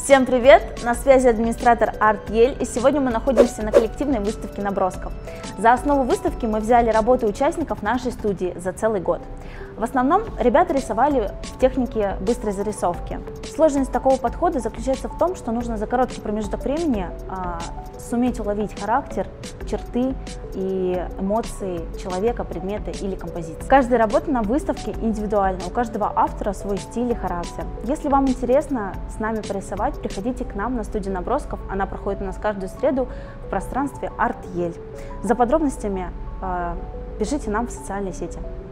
Всем привет! На связи администратор Art.ел, и сегодня мы находимся на коллективной выставке набросков. За основу выставки мы взяли работы участников нашей студии за целый год. В основном ребята рисовали в технике быстрой зарисовки. Сложность такого подхода заключается в том, что нужно за короткий промежуток времени суметь уловить характер, черты и эмоции человека, предмета или композиции. Каждая работа на выставке индивидуальна, у каждого автора свой стиль и характер. Если вам интересно с нами порисовать, приходите к нам на студию набросков, она проходит у нас каждую среду в пространстве Art.ел. За подробностями пишите нам в социальные сети.